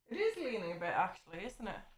It is leaning a bit, actually, isn't it?